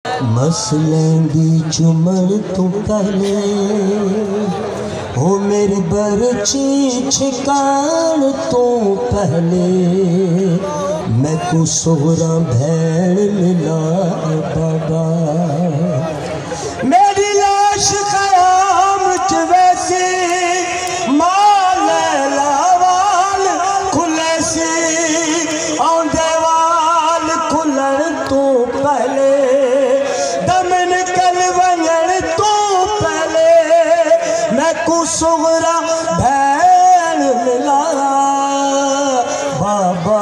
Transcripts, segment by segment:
मसलें दी चुमन तू पहले हो मेरी बरची छिकान तो पहले मैं को सोहरा भैन मिला बाबा मेरी लाश ख़याम च वैसे माल लावाल खुले से आंदे वाल खुलन तो पहले दमन कल वंजन तो पहले मैं को सोहरा भैन मिला बाबा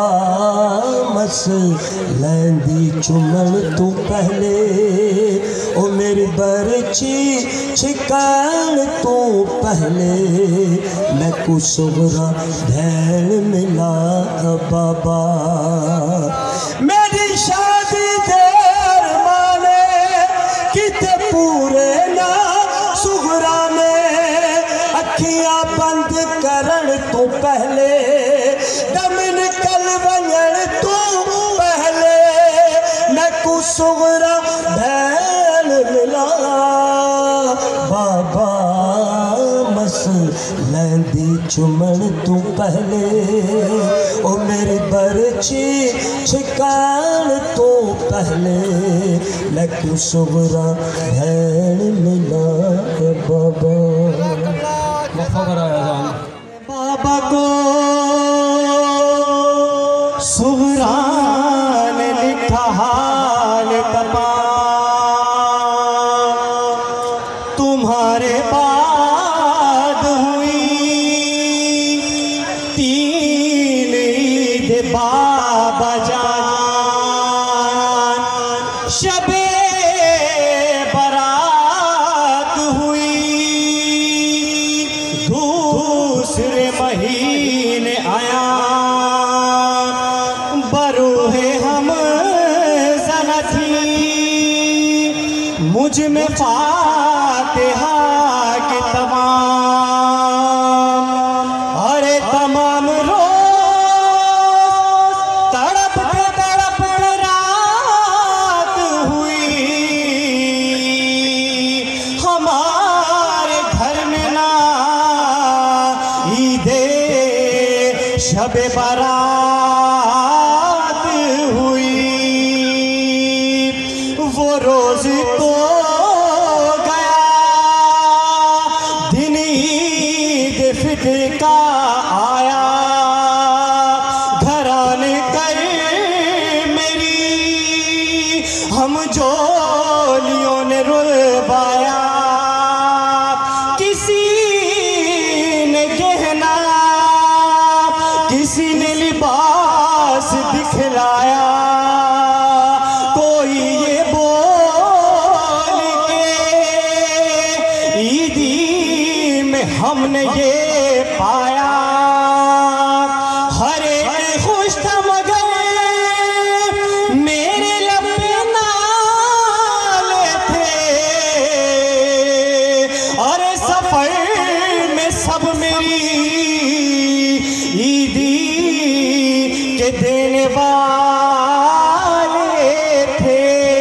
मसलें दी चुमन तू पहले ओ मेरी बरची छिकान तो पहले मैं को सोहरा भैन मिला बाबा मेरी शादी देर माने किते पूरे ना सुगरा में अखियां बंद करन तो पहले दमन कल वंजन तो पहले मैं को सुगरा भैन मिला बाबा मसलें दी चुमन तू पहले ओ मेरी बरची छिकान तो पहले मैं को सुगरा भैन मिला बाबा बाबा को सुगरा ने लिखा हाल तमाम तुम्हारे बाद हुई 3 ईद बाबा जान शबे बारात हुई दूसरे महीने आया बरूहे हम ज़ना थी मुझ में फातिहा के तमाम अरे तमाम रोज़ तड़प रात हुई हमारे घर में ना ईदे शबे बारात हुई वो रोज तो गया दिन ईद फितर का आया घर आने कर मेरी हम जोलियों ने रुलवाया किसी ने गहना किसी ने लिबास दिखलाया कोई ये बोल के ईदी में हमने ये पाया हर एक खुश था मगर मेरे लब पे नाले थे और सफर में सब मेरी ईदी के देने वाले थे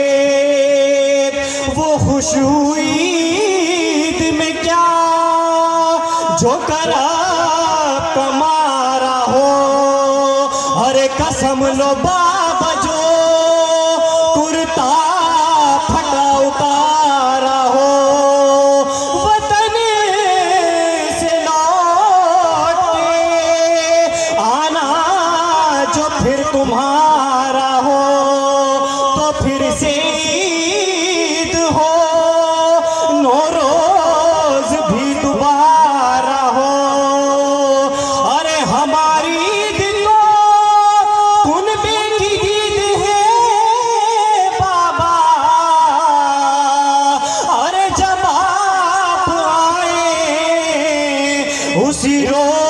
वो खुश हुई ईद में क्या जो करा तुम्हारा हो अरे कसम लो बाबा जो कुर्ता फटा उतारा हो वतन से लौट के आना जो फिर तुम्हारा हो तो फिर से ईद हो नो रोज भी दोबारा हो अरे हमारी ईद तो कुनबे की ईद है बाबा अरे जब आप आए उसी रोज